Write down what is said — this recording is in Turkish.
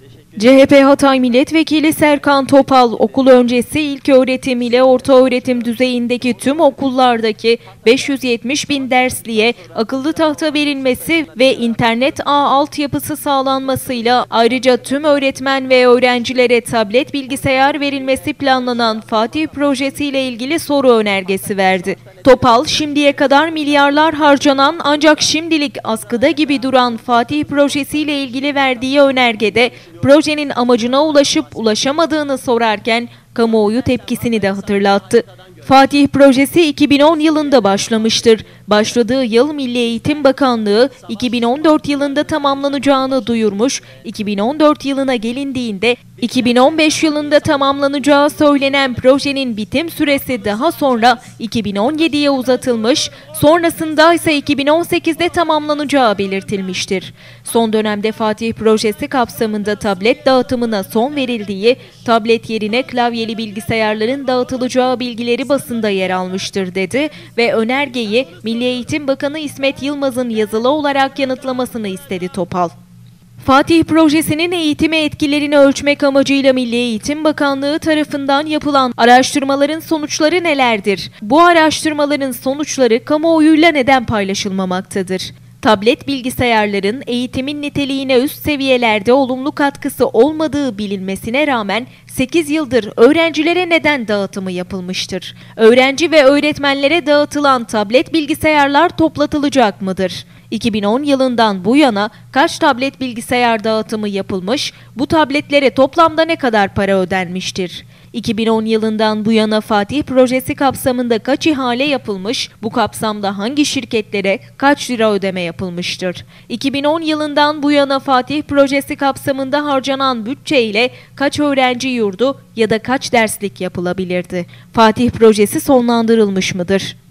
CHP Hatay Milletvekili Serkan Topal, okul öncesi ilköğretim ile ortaöğretim düzeyindeki tüm okullardaki 570 bin dersliğe akıllı tahta verilmesi ve internet ağ altyapısı sağlanmasıyla ayrıca tüm öğretmen ve öğrencilere tablet bilgisayar verilmesi planlanan Fatih Projesi ile ilgili soru önergesi verdi. Topal, şimdiye kadar milyarlar harcanan ancak şimdilik askıda gibi duran Fatih Projesi ile ilgili verdiği önergede projenin amacına ulaşıp ulaşamadığını sorarken kamuoyu tepkisini de hatırlattı. Fatih Projesi 2010 yılında başlamıştır. Başladığı yıl Milli Eğitim Bakanlığı 2014 yılında tamamlanacağını duyurmuş, 2014 yılına gelindiğinde 2015 yılında tamamlanacağı söylenen projenin bitim süresi daha sonra 2017'ye uzatılmış, sonrasında ise 2018'de tamamlanacağı belirtilmiştir. Son dönemde Fatih Projesi kapsamında tablet dağıtımına son verildiği, tablet yerine klavyeli bilgisayarların dağıtılacağı bilgileri basında yer almıştır dedi ve önergeyi Milli Eğitim Bakanı İsmet Yılmaz'ın yazılı olarak yanıtlamasını istedi Topal. Fatih Projesi'nin eğitime etkilerini ölçmek amacıyla Milli Eğitim Bakanlığı tarafından yapılan araştırmaların sonuçları nelerdir? Bu araştırmaların sonuçları kamuoyuyla neden paylaşılmamaktadır? Tablet bilgisayarların eğitimin niteliğine üst seviyelerde olumlu katkısı olmadığı bilinmesine rağmen 8 yıldır öğrencilere neden dağıtımı yapılmıştır? Öğrenci ve öğretmenlere dağıtılan tablet bilgisayarlar toplatılacak mıdır? 2010 yılından bu yana kaç tablet bilgisayar dağıtımı yapılmış, bu tabletlere toplamda ne kadar para ödenmiştir? 2010 yılından bu yana Fatih Projesi kapsamında kaç ihale yapılmış, bu kapsamda hangi şirketlere kaç lira ödeme yapılmıştır? 2010 yılından bu yana Fatih Projesi kapsamında harcanan bütçe ile kaç öğrenci yurdu ya da kaç derslik yapılabilirdi? Fatih Projesi sonlandırılmış mıdır?